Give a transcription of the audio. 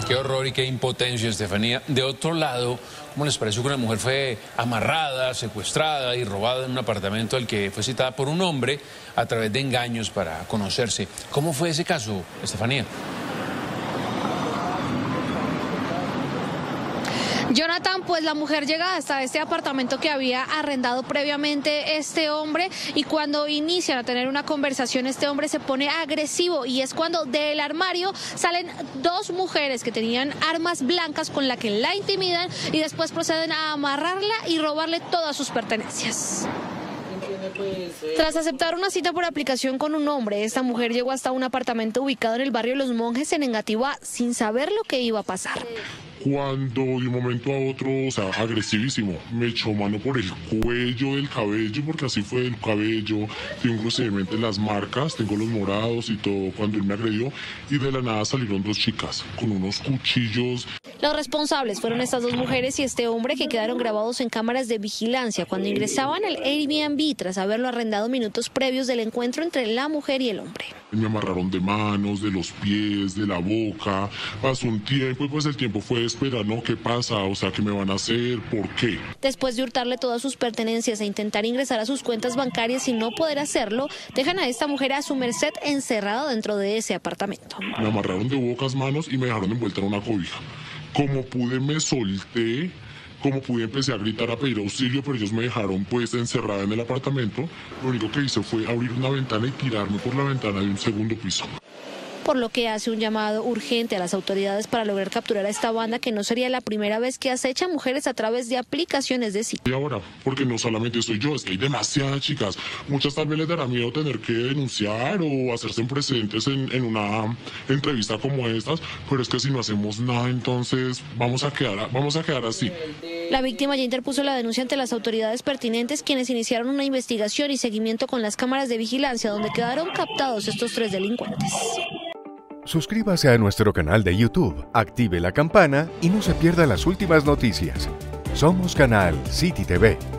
Qué horror y qué impotencia, Estefanía. De otro lado, ¿cómo les pareció que una mujer fue amarrada, secuestrada y robada en un apartamento al que fue citada por un hombre a través de engaños para conocerse? ¿Cómo fue ese caso, Estefanía? Jonathan, pues la mujer llega hasta este apartamento que había arrendado previamente este hombre, y cuando inician a tener una conversación este hombre se pone agresivo, y es cuando del armario salen dos mujeres que tenían armas blancas con la que la intimidan y después proceden a amarrarla y robarle todas sus pertenencias. Tras aceptar una cita por aplicación con un hombre, esta mujer llegó hasta un apartamento ubicado en el barrio Los Monjes en Engativá sin saber lo que iba a pasar. Cuando de un momento a otro, o sea, agresivísimo, me echó mano por el cuello del cabello, porque así fue el cabello, tengo inclusivemente las marcas, tengo los morados y todo cuando él me agredió, y de la nada salieron dos chicas con unos cuchillos. Los responsables fueron estas dos mujeres y este hombre, que quedaron grabados en cámaras de vigilancia cuando ingresaban al Airbnb tras haberlo arrendado minutos previos del encuentro entre la mujer y el hombre. Me amarraron de manos, de los pies, de la boca. Pasó un tiempo y pues el tiempo fue de esperar, ¿no? ¿Qué pasa? O sea, ¿qué me van a hacer? ¿Por qué? Después de hurtarle todas sus pertenencias e intentar ingresar a sus cuentas bancarias y no poder hacerlo, dejan a esta mujer a su merced encerrada dentro de ese apartamento. Me amarraron de bocas, manos y me dejaron envuelta en una cobija. Como pude me solté, como pude empecé a gritar, a pedir auxilio, pero ellos me dejaron pues encerrada en el apartamento. Lo único que hice fue abrir una ventana y tirarme por la ventana de un segundo piso. Por lo que hace un llamado urgente a las autoridades para lograr capturar a esta banda, que no sería la primera vez que acecha mujeres a través de aplicaciones de cita. Y ahora, porque no solamente soy yo, es que hay demasiadas chicas. Muchas tal vez les dará miedo tener que denunciar o hacerse presentes en una entrevista como estas, pero es que si no hacemos nada, entonces vamos a quedar así. La víctima ya interpuso la denuncia ante las autoridades pertinentes, quienes iniciaron una investigación y seguimiento con las cámaras de vigilancia, donde quedaron captados estos tres delincuentes. Suscríbase a nuestro canal de YouTube, active la campana y no se pierda las últimas noticias. Somos Canal City TV.